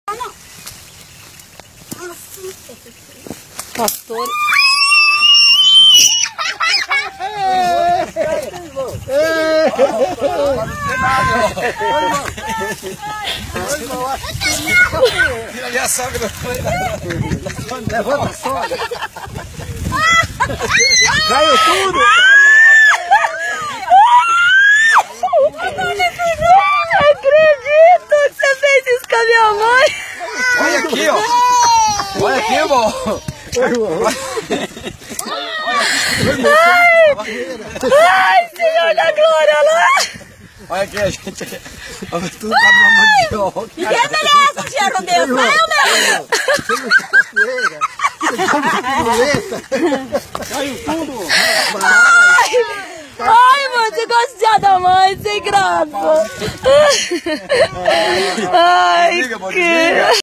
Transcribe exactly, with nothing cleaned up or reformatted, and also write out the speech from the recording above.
Não. Pastor. Tira ali a sogra. Levanta a sogra. Caiu tudo. Não acredito que você fez isso com a minha mãe. Olha aqui, ó. Olha aqui, irmão. Ai, Senhor da glória, olha lá. Olha aqui, a gente. Olha tudo tá numa mandioca. Ninguém merece o cheiro dele. Vai, meu. Caiu tudo. Ai, mano, você gosta de da mãe, sem graça. Ai, Desliga, amor, que... desliga.